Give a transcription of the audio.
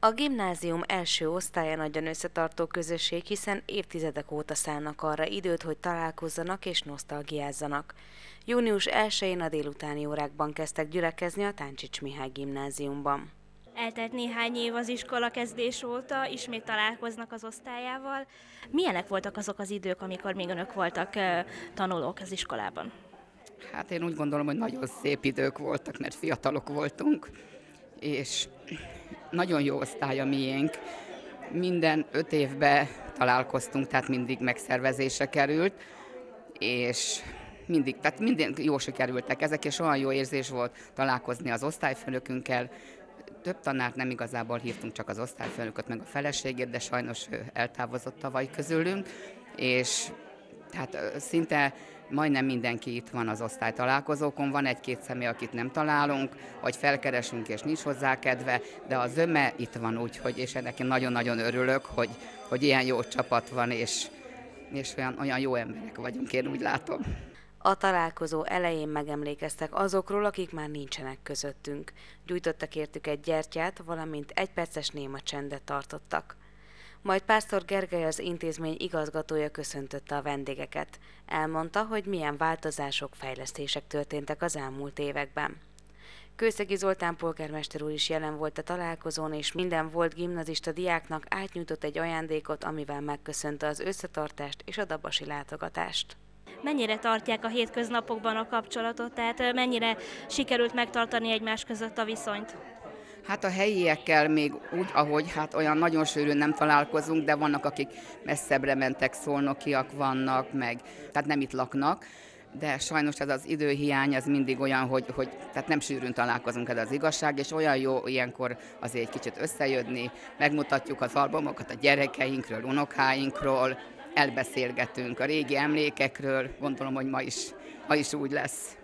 A gimnázium első osztálya nagyon összetartó közösség, hiszen évtizedek óta szánnak arra időt, hogy találkozzanak és nosztalgiázzanak. Június 1-én a délutáni órákban kezdtek gyülekezni a Táncsics Mihály gimnáziumban. Eltelt néhány év az iskola kezdés óta, ismét találkoznak az osztályával. Milyenek voltak azok az idők, amikor még önök voltak tanulók az iskolában? Hát én úgy gondolom, hogy nagyon szép idők voltak, mert fiatalok voltunk, és nagyon jó osztály a miénk. Minden 5 évben találkoztunk, tehát mindig megszervezésre került, és tehát minden jó sikerültek ezek, és olyan jó érzés volt találkozni az osztályfőnökünkkel. Több tanárt nem igazából hívtunk, csak az osztályfőnököt, meg a feleségét, de sajnos ő eltávozott tavaly közülünk, és tehát szinte majdnem mindenki itt van az osztálytalálkozókon, van egy-két személy, akit nem találunk, vagy felkeresünk és nincs hozzá kedve, de a zöme itt van úgyhogy, és ennek én nagyon-nagyon örülök, hogy ilyen jó csapat van, és olyan jó emberek vagyunk, én úgy látom. A találkozó elején megemlékeztek azokról, akik már nincsenek közöttünk. Gyújtottak értük egy gyertyát, valamint 1 perces néma csendet tartottak. Majd Pásztor Gergely, az intézmény igazgatója köszöntötte a vendégeket. Elmondta, hogy milyen változások, fejlesztések történtek az elmúlt években. Kőszegi Zoltán polgármester úr is jelen volt a találkozón, és minden volt gimnazista diáknak átnyújtott egy ajándékot, amivel megköszönte az összetartást és a dabasi látogatást. Mennyire tartják a hétköznapokban a kapcsolatot, tehát mennyire sikerült megtartani egymás között a viszonyt? Hát a helyiekkel még úgy, ahogy hát olyan nagyon sűrűn nem találkozunk, de vannak, akik messzebbre mentek, szolnokiak vannak, tehát nem itt laknak, de sajnos ez az időhiány, ez mindig olyan, hogy tehát nem sűrűn találkozunk, ez az igazság, és olyan jó ilyenkor azért egy kicsit összejönni, megmutatjuk az albumokat a gyerekeinkről, unokáinkról, elbeszélgetünk a régi emlékekről, gondolom, hogy ma is úgy lesz.